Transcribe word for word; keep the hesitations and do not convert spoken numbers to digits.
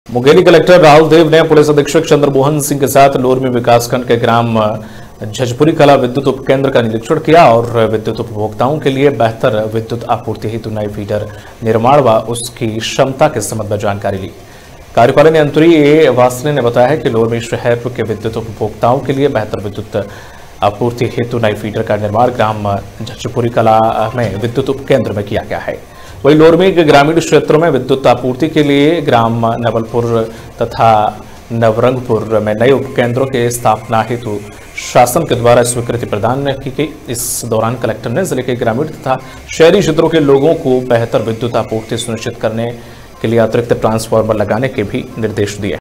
Mungeli collector Rahul Dev ने police अधीक्षक चंद्रमोहन सिंह के साथ लोरमी विकासखंड के ग्राम झजपुरी कला विद्युत उपकेंद्र का निरीक्षण किया और विद्युत उपभोक्ताओं के लिए बेहतर विद्युत आपूर्ति हेतु नए फीडर निर्माण व उसकी क्षमता के संबंध में जानकारी ली। कार्यपालन यंत्री ए वासने ने बताया कि लोरमी शहर के विद्युत उपभोक्ताओं के लिए बेहतर विद्युत आपूर्ति हेतु नए फीडर का निर्माण ग्राम झजपुरी कला में विद्युत उपकेंद्र में किया गया है। वहीं लोरमी के ग्रामीण क्षेत्रों में विद्युत आपूर्ति के लिए ग्राम नवलपुर तथा नवरंगपुर में नए उपकेंद्रों के स्थापना हेतु शासन के द्वारा स्वीकृति प्रदान की गई। इस दौरान कलेक्टर ने जिले के ग्रामीण तथा शहरी क्षेत्रों के लोगों को बेहतर विद्युत आपूर्ति सुनिश्चित करने के लिए अतिरिक्त ट्रांसफार्मर लगाने के भी निर्देश दिए।